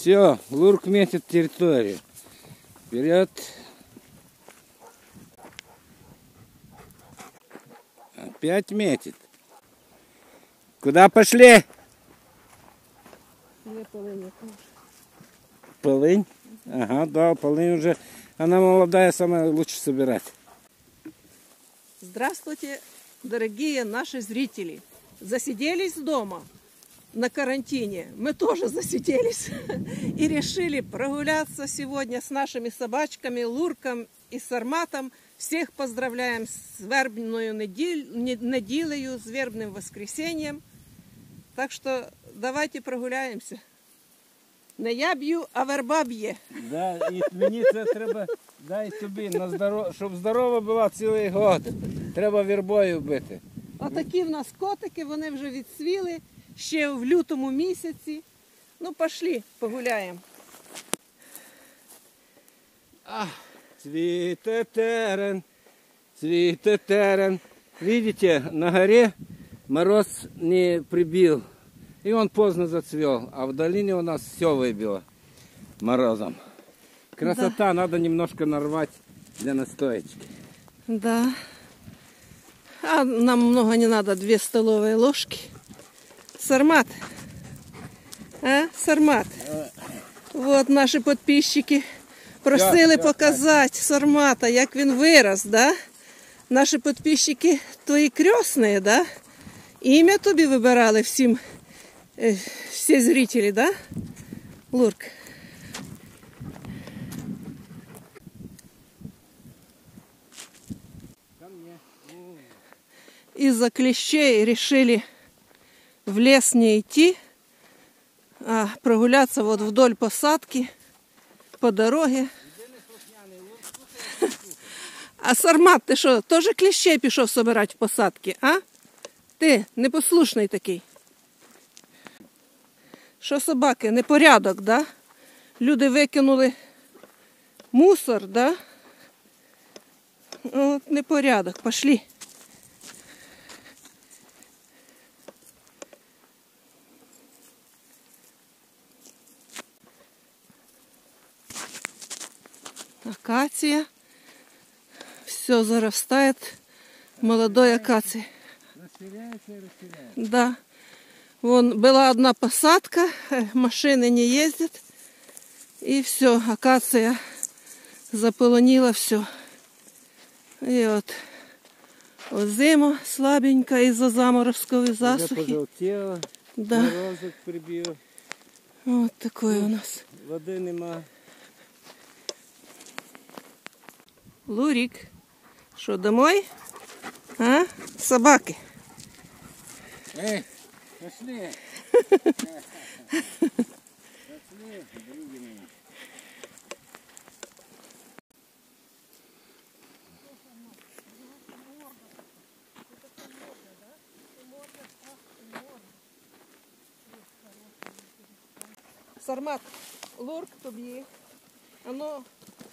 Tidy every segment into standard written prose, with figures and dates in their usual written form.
Все, Лурк метит территорию. Вперед. Опять метит. Куда пошли? Полынь? Ага, да, полынь уже. Она молодая, самая лучше собирать. Здравствуйте, дорогие наши зрители. Засиделись дома на карантине. Мы тоже засиделись и решили прогуляться сегодня с нашими собачками Лурком и Сарматом. Всех поздравляем с вербною неделею, с вербным воскресеньем. Так что давайте прогуляемся. Не я б'ю, а верба б'є. Да, і мені це треба, дай тобі, щоб здорова була цілий год. Треба вербою бити. Отакі в нас котики, вони вже відцвіли ще в лютому місяці. Ну, пошли, погуляємо. Цвіте терен, цвіте терен. Видите, на горе мороз не прибил. И он поздно зацвел, а в долине у нас все выбило морозом. Красота, да. Надо немножко нарвать для настоечки. Да. А нам много не надо, 2 столовые ложки. Сармат. А, Сармат. Вот наши подписчики просили показати Сармата, як він вирос, да? Наші підписчики твої крестные, да? Ім'я тобі вибирали всім. Все зрители, да, Лурк? Из-за клещей решили в лес не идти, а прогуляться вот вдоль посадки, по дороге. А Сармат, ти що, теж клещей пішов собирати в посадки, а? Ти непослушний такий. Що собаки, непорядок, да? Люди викинули мусор, да? От непорядок, пошли. Акация. Все зарастает молодой акацией. Расширяется и расширяется. Да. Вон была одна посадка, машины не ездят. И все, акация заполонила все. И вот зима слабенькая из-за заморозковой засухи. Уже пожелтело, да. Морозок прибил. Вот такой у нас. Воды нема. Лурик, что, домой? А? Собаки. Эй, пошли. Пошли, други мои. Сармат, Лурк тобі. Оно...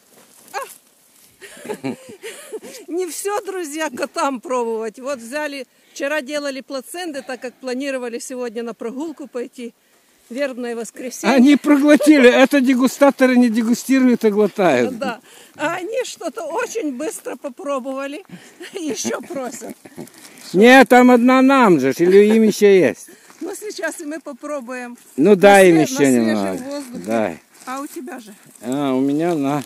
Не все, друзья, котам пробовать. Вот взяли, вчера делали плаценты, так как планировали сегодня на прогулку пойти. Вербное воскресенье. Они проглотили. Это дегустаторы не дегустируют, а глотают. Да. А они что-то очень быстро попробовали. Еще просят. Нет, там одна нам же, или им еще есть. Ну, сейчас и мы попробуем. Ну, дай им еще немного. Дай. А у тебя же? А, у меня на.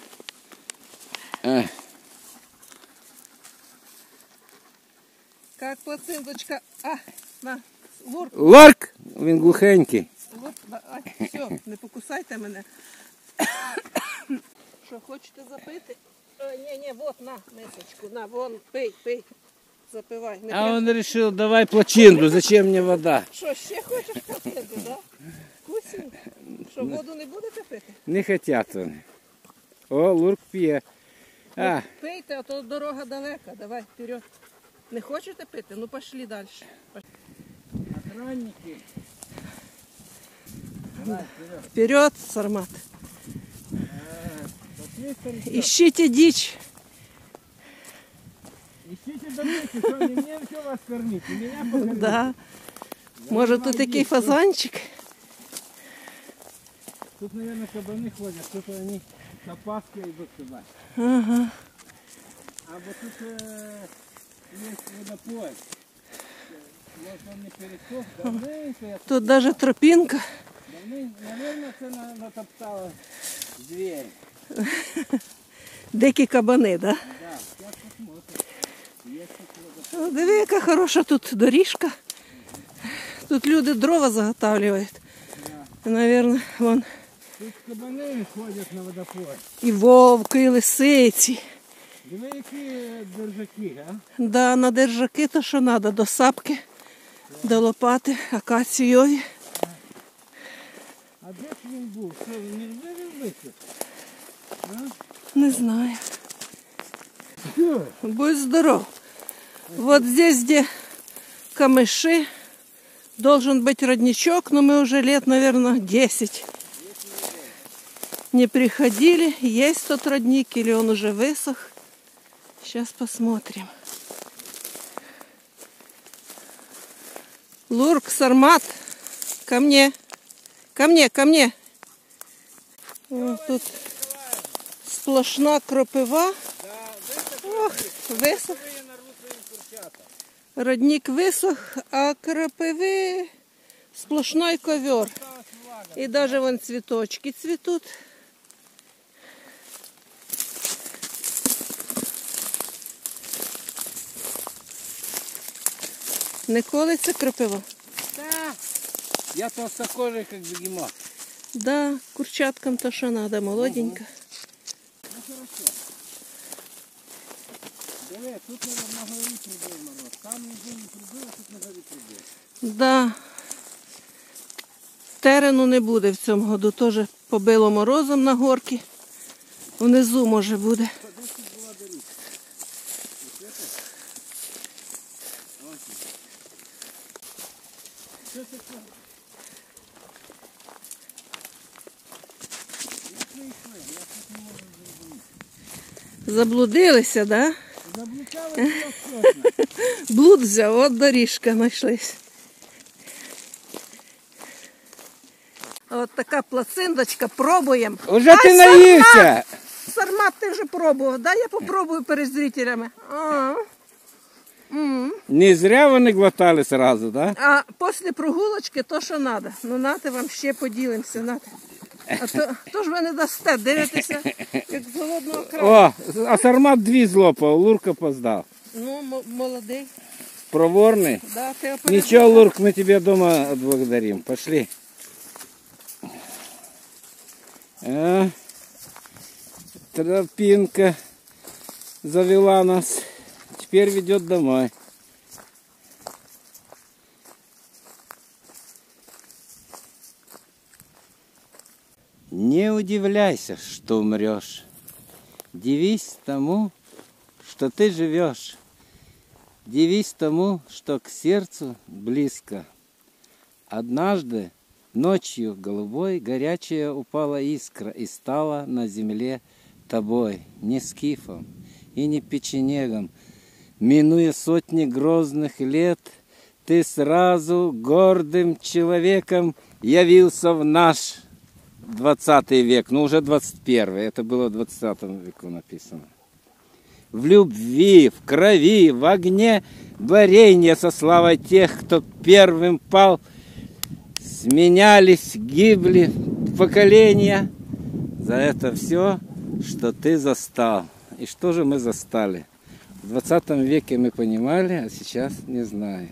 Как плаценточка. А, на. Лурк. Лорк! Він глухенький. Вот, все, не покусайте мене. Що, хочете запити? Ні, вот, на, мисочку, на, вон, пий, запивай. Не А он решил, давай плачинду, зачем мне вода? Що, ще хочеш плацинду, да? Вкусненько. Що, воду не будете пити? Не хотят вони. О, Лурк п'є. А. Пийте, а то дорога далека, давай, вперед. Не хочете пити? Ну, пошли далі. Охранники. Вперед, Сармат. Ищите дичь. Ищите домики, что не мне все вас кормить, и меня покормить. Да. Может, тут такий фазанчик. Тут, наверное, кабаны ходят, тут они с опаской идут сюда. Ага. А вот тут есть водопой. Вот он не пересох, давненько я Тут даже тропинка. наверное, це натоптала зверь. Дикі кабани, да? Да, сейчас посмотрим. Есть тут водопой. О, диви, яка хороша тут доріжка. Тут люди дрова заготавлюють. Да. Наверное, вон Тут кабани ходять на водопой. і вовки, і лисиці. Диви, які держаки, а? Да, на держаки то що треба, до сапки, до лопати, акацієві. А де ж він був? Що, він не вивівся? Не знаю. Що? Будь здоров. Вот здесь, где камыши, должен быть родничок, но мы уже лет, наверное, 10 не приходили. Есть тот родник или он уже высох? Сейчас посмотрим. Лурк, Сармат, ко мне. Ко мне, ко мне. Вот тут сплошна кропива. Ох, висох. Родник висох, а кропиви сплошной ковер. И даже вон цветочки цветут. Не колиться кропива? Да. Я толстокожий, как бегемот. Да, курчаткам то що надо, молоденько. Ну хорошо. Диви, тут на горі прибив мороз. Там ніде не прибив, а тут на горі прибив. Да. Терену не буде в цьому году. Теж побило морозом на горки. Внизу може буде. Десь тут була доріжка. Що це? Заблудилися, да? Заблукалась я точно. Блуд взяв, от доріжка знайшлись. От така плациндочка, пробуємо. Уже ти наївся! Сармат, ти вже пробував, да? Я попробую перед зрителями. Не зря вони глотали сразу, да? А після прогулочки то, що треба. Ну, нате вам ще поділимося, нате. А то ж ви не дасте, дивитеся, як з голодного краю. О, а Сармат дві злопав, Лурка поздав. Ну, молодий. Проворный. Да, ти опередив. Ничего, Лурк, мы тебя дома отблагодарим. Пошли. Тропинка завела нас. Теперь ведет домой. Не удивляйся, что умрешь. Дивись тому, что ты живешь. Дивись тому, что к сердцу близко. Однажды ночью голубой горячая упала искра и стала на земле тобой, не скифом и не печенегом. Минуя сотни грозных лет, ты сразу гордым человеком явился в наш 20 век, ну уже 21, это было в 20 веку написано. В любви, в крови, в огне борения со славой тех, кто первым пал, сменялись, гибли поколения. За это все, что ты застал. И что же мы застали? В 20 веке мы понимали, а сейчас не знаю.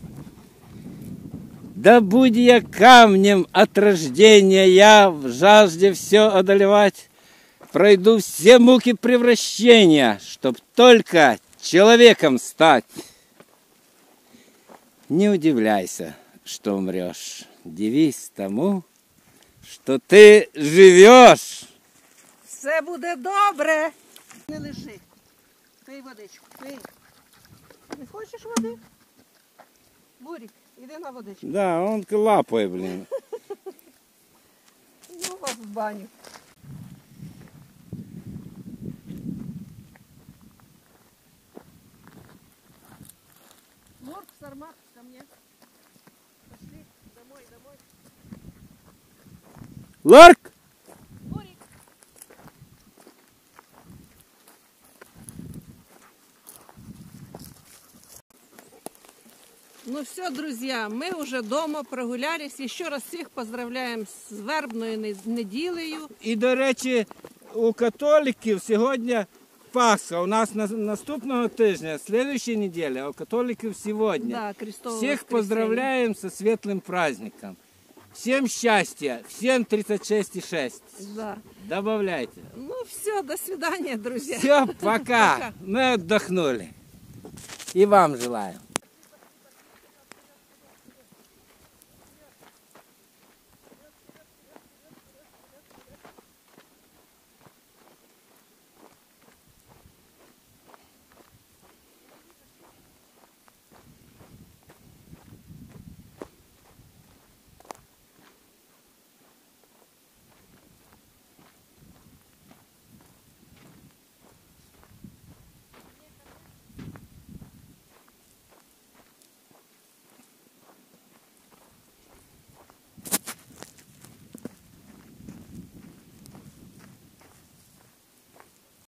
Да будь я камнем от рождения, я в жажде все одолевать, пройду все муки превращения, чтоб только человеком стать. Не удивляйся, что умрешь, дивись тому, что ты живешь. Все буде добре. Не лежи. Пий водичку, пий. Не хочеш води? Бурік, іди на водичку. Да, он лапой, блин. Ну, вас в баню. Лорк, Сармат, ко мне. Пошли домой, домой. Лорк, все, друзья, мы уже дома прогулялись. Еще раз всех поздравляем з вербною неділею. І, до речі, у католиків сьогодні Пасха. У нас наступного тижня, следующей недели, а у католиков сегодня. Да, крестовое Всех воскресенье. поздравляем со светлым праздником. Всем счастья, всем 36,6. Да. Добавляйте. Ну все, до свидания, друзья. Все, пока. Мы отдохнули. И вам желаю.